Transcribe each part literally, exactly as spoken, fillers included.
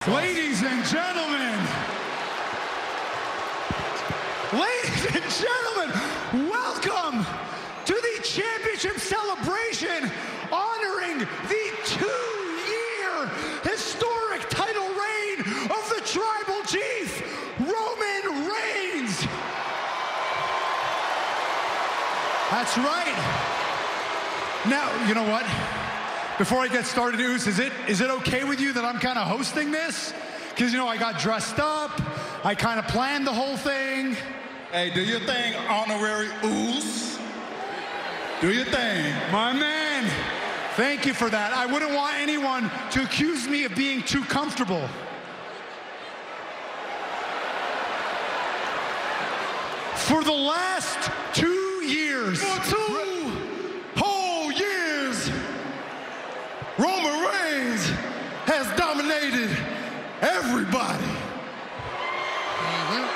Ladies and gentlemen, ladies and gentlemen, welcome to the championship celebration honoring the two-year historic title reign of the Tribal Chief, Roman Reigns. That's right. Now, you know what? Before I get started, Uce, is it, is it okay with you that I'm kind of hosting this? Because, you know, I got dressed up, I kind of planned the whole thing. Hey, do your thing, honorary Uce. Do your thing. My man, thank you for that. I wouldn't want anyone to accuse me of being too comfortable. For the last two years. For two whole years, Roman Reigns has dominated everybody. Mm-hmm.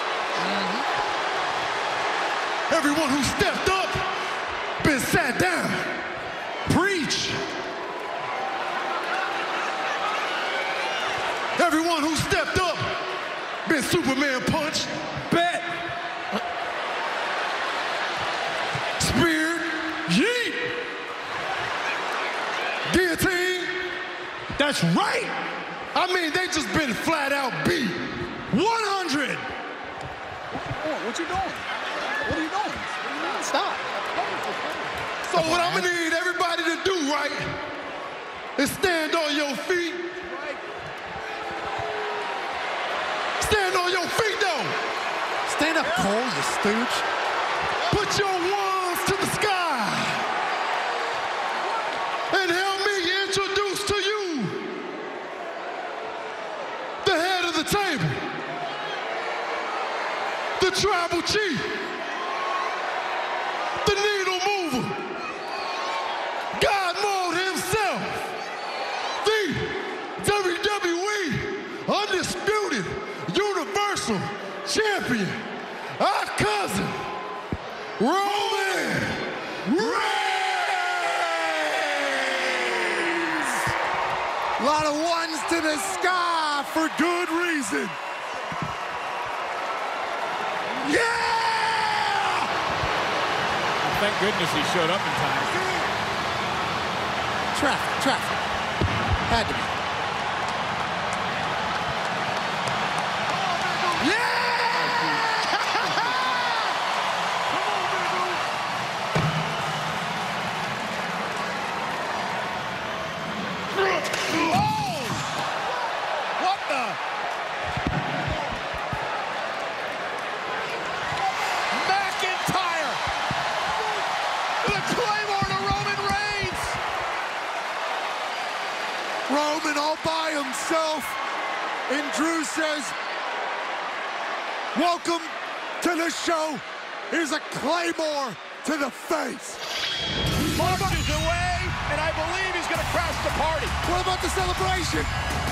Mm-hmm. Everyone who stepped up, been sat down. Preach. Everyone who stepped up, been Superman punched. Bet. Speared. Yeet. Guillotine. That's right. I mean, they just been flat out beat. one hundred. What you doing? What are you doing? Stop. So what I'm gonna need everybody to do, right, is stand on your feet. Stand on your feet, though. Stand up, Cole, you stooge. Put your wands to the sky. And help me introduce to you the head of the table, the Tribal Chief, the needle mover, God Mode himself, the W W E Undisputed Universal Champion, our cousin, Roman Reigns! A lot of ones to the sky for good reason. Yeah! Thank goodness he showed up in time. Traffic, traffic. Had to be. Roman all by himself, and Drew says, welcome to the show. Here's a Claymore to the face. Marches away, and I believe he's going to crash the party. What about the celebration?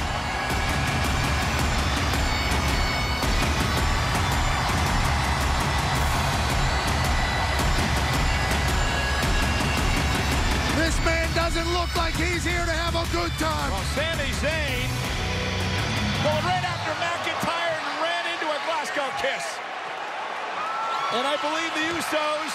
This man doesn't look like he's here to have a good time. Well, Sami Zayn going right after McIntyre and ran into a Glasgow kiss. And I believe the Usos.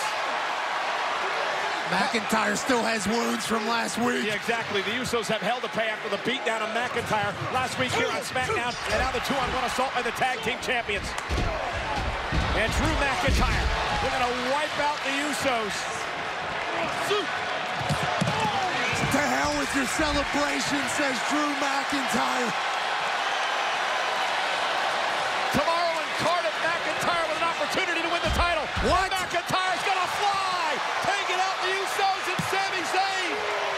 McIntyre still has wounds from last week. Yeah, exactly. The Usos have hell to pay after the beatdown of McIntyre last week here on SmackDown, and now the two-on-one assault by the tag team champions. And Drew McIntyre, they're going to wipe out the Usos. To hell with your celebration, says Drew McIntyre. Tomorrow in Cardiff, McIntyre with an opportunity to win the title. What? McIntyre's gonna fly, taking out the Usos and Sami Zayn.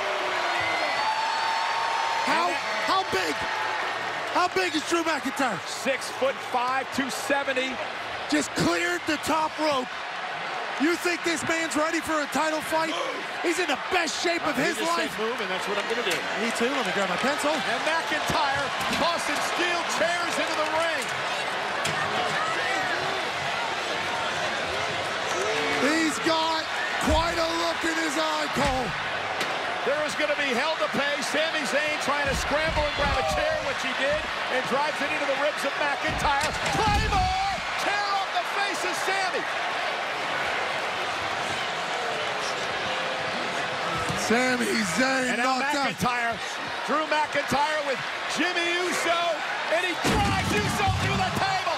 How, how big? How big is Drew McIntyre? Six foot five, two seventy. Just cleared the top rope. You think this man's ready for a title fight? He's in the best shape of his life. Move, and that's what I'm gonna do. Me too. Let me grab my pencil. And McIntyre tossing steel chairs into the ring. He's got quite a look in his eye, Cole. There is going to be held to pay. Sami Zayn trying to scramble and grab a chair, which he did, and drives it into the ribs of McIntyre. Claymore! Chair off the face of Sami. Sami Zayn And now knocked out. McIntyre. Drew McIntyre with Jimmy Uso, and he drives Uso through the table.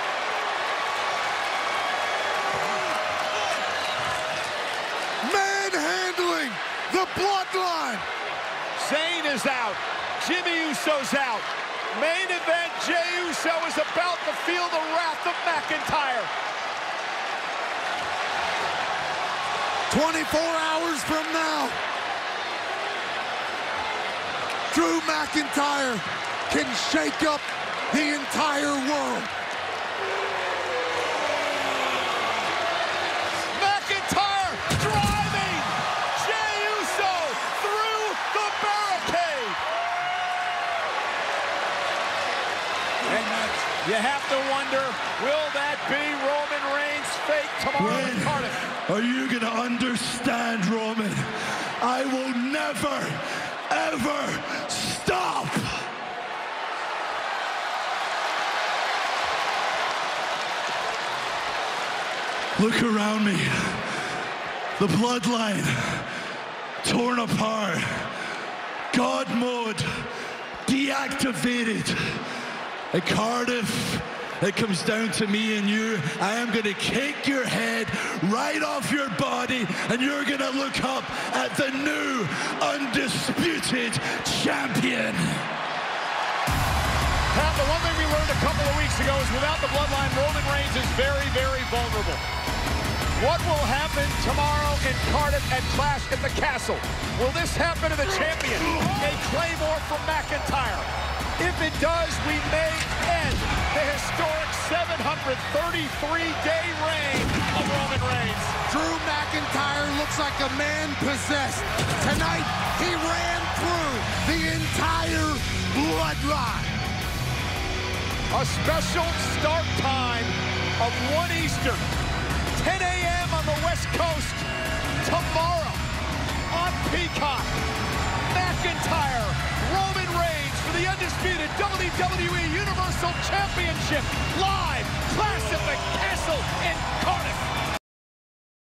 Manhandling the Bloodline. Zayn is out. Jimmy Uso's out. Main event, Jey Uso is about to feel the wrath of McIntyre. twenty-four hours from now, Drew McIntyre can shake up the entire world. McIntyre driving Jey Uso through the barricade. And you have to wonder, will that be Roman Reigns' fate tomorrow in Cardiff? Are you going to understand, Roman? I will never, ever stop. Look around me. The bloodline torn apart. God mode deactivated. At Cardiff, it comes down to me and you. I am going to kick your head right off your body, and you're going to look up at the new undisputed champion. Pat, the one thing we learned a couple of weeks ago is without the bloodline, Roman Reigns is very, very vulnerable. What will happen tomorrow in Cardiff at Clash at the Castle? Will this happen to the champion? A Claymore from McIntyre. If it does, we may end the historic seven hundred thirty-three day reign of Roman Reigns. Drew McIntyre looks like a man possessed. Tonight, he ran through the entire bloodline. A special start time of one Eastern, ten A M on the West Coast, tomorrow on Peacock. McIntyre, Roman Reigns for the undisputed W W E Universal Championship, live, Clash at the Castle in Cardiff.